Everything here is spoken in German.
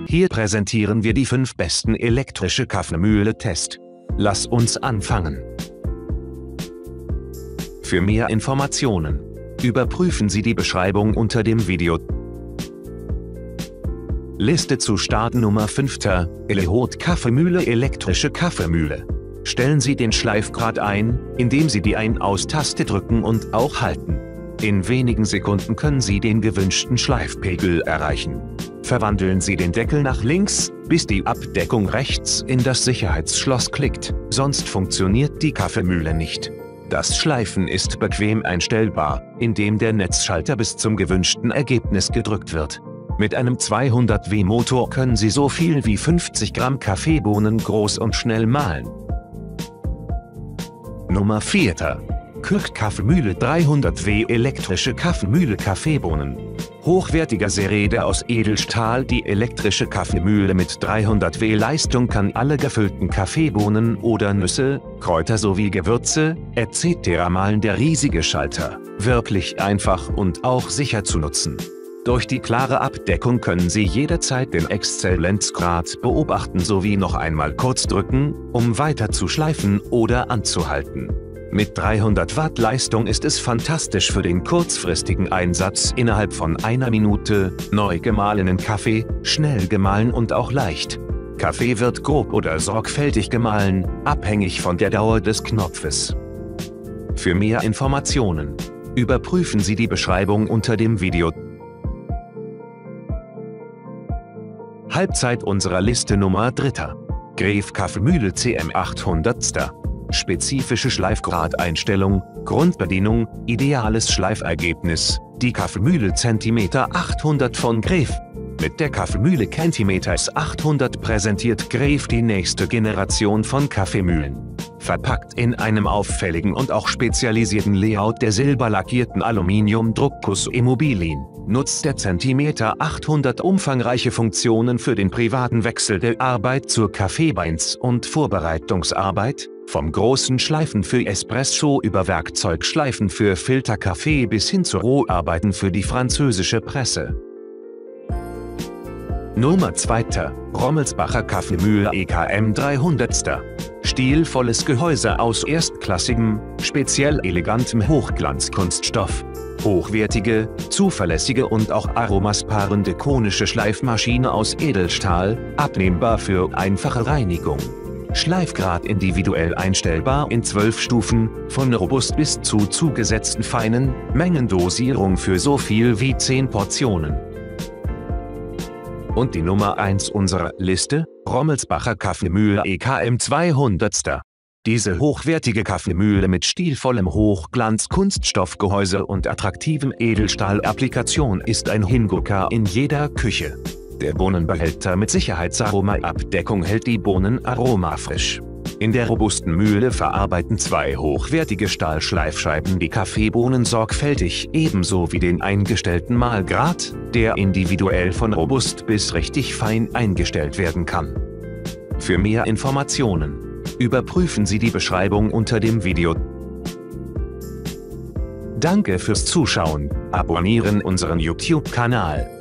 Hier präsentieren wir die 5 besten elektrische Kaffeemühle-Test. Lass uns anfangen. Für mehr Informationen überprüfen Sie die Beschreibung unter dem Video. Liste zu Start Nummer 5. Elehot Kaffeemühle. Elektrische Kaffeemühle. Stellen Sie den Schleifgrad ein, indem Sie die Ein-Aus-Taste drücken und auch halten. In wenigen Sekunden können Sie den gewünschten Schleifpegel erreichen. Verwandeln Sie den Deckel nach links, bis die Abdeckung rechts in das Sicherheitsschloss klickt, sonst funktioniert die Kaffeemühle nicht. Das Schleifen ist bequem einstellbar, indem der Netzschalter bis zum gewünschten Ergebnis gedrückt wird. Mit einem 200 W Motor können Sie so viel wie 50 Gramm Kaffeebohnen groß und schnell mahlen. Nummer 4. Kürk Kaffeemühle 300 W elektrische Kaffeemühle. Kaffeebohnen. Hochwertiger Seerede aus Edelstahl. Die elektrische Kaffeemühle mit 300 W Leistung kann alle gefüllten Kaffeebohnen oder Nüsse, Kräuter sowie Gewürze etc. mahlen. Der riesige Schalter, wirklich einfach und auch sicher zu nutzen. Durch die klare Abdeckung können Sie jederzeit den Exzellenzgrad beobachten sowie noch einmal kurz drücken, um weiter zu schleifen oder anzuhalten. Mit 300 Watt Leistung ist es fantastisch für den kurzfristigen Einsatz innerhalb von einer Minute. Neu gemahlenen Kaffee, schnell gemahlen und auch leicht. Kaffee wird grob oder sorgfältig gemahlen, abhängig von der Dauer des Knopfes. Für mehr Informationen überprüfen Sie die Beschreibung unter dem Video. Halbzeit unserer Liste Nummer 3. Gref Kaffeemühle CM 800. Spezifische Schleifgradeinstellung, Grundbedienung, ideales Schleifergebnis. Die Kaffeemühle Centimeter 800 von Gref. Mit der Kaffeemühle Centimeters 800 präsentiert Gref die nächste Generation von Kaffeemühlen. Verpackt in einem auffälligen und auch spezialisierten Layout der silberlackierten Aluminium-Druckguss Immobilien, nutzt der Centimeter 800 umfangreiche Funktionen für den privaten Wechsel der Arbeit zur Kaffeebeins- und Vorbereitungsarbeit, vom großen Schleifen für Espresso über Werkzeugschleifen für Filterkaffee bis hin zu Roharbeiten für die französische Presse. Nummer 2. Rommelsbacher Kaffeemühle EKM 300. Stilvolles Gehäuse aus erstklassigem, speziell elegantem Hochglanzkunststoff. Hochwertige, zuverlässige und auch aromasparende konische Schleifmaschine aus Edelstahl, abnehmbar für einfache Reinigung. Schleifgrad individuell einstellbar in 12 Stufen, von robust bis zu zugesetzten feinen, Mengendosierung für so viel wie 10 Portionen. Und die Nummer 1 unserer Liste, Rommelsbacher Kaffeemühle EKM 200. Diese hochwertige Kaffeemühle mit stilvollem Hochglanz-Kunststoffgehäuse und attraktivem Edelstahl-Applikation ist ein Hingucker in jeder Küche. Der Bohnenbehälter mit Sicherheitsaroma-Abdeckung hält die Bohnen aromafrisch. In der robusten Mühle verarbeiten 2 hochwertige Stahlschleifscheiben die Kaffeebohnen sorgfältig, ebenso wie den eingestellten Mahlgrad, der individuell von robust bis richtig fein eingestellt werden kann. Für mehr Informationen überprüfen Sie die Beschreibung unter dem Video. Danke fürs Zuschauen, abonnieren unseren YouTube-Kanal.